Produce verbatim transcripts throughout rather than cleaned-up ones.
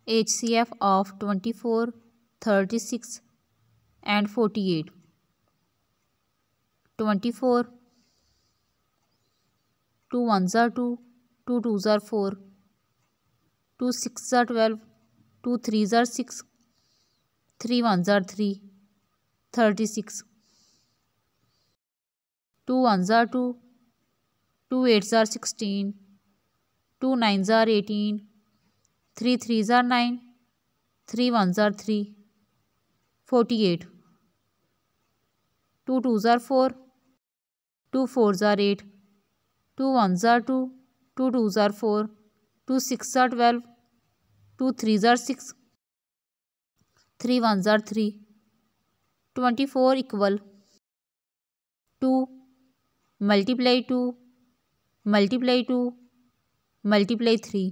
H C F of twenty-four, thirty-six and forty-eight. twenty-four, two ones are two, two twos are four, two sixes are twelve, two threes are six, three ones are three, thirty-six. two ones are two, two eights are sixteen, two nines are eighteen, three threes are nine, three ones are three, forty-eight. two twos are four, two fours are eight, two ones are two, two twos are four, two sixes are twelve, two threes are six, three ones are three, twenty-four equal two multiply two multiply two multiply three.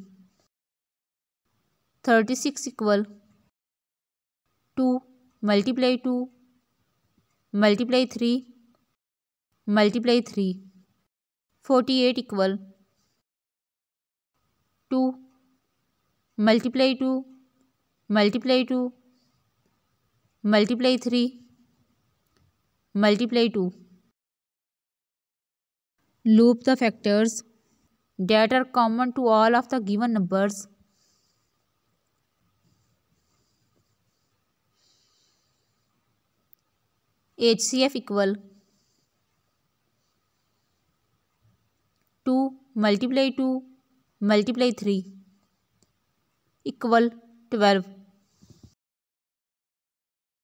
thirty-six equal two multiply two multiply three multiply three. forty-eight equal two multiply two multiply two multiply three multiply two. Loop the factors that are common to all of the given numbers. H C F equal two multiply two multiply three equal twelve.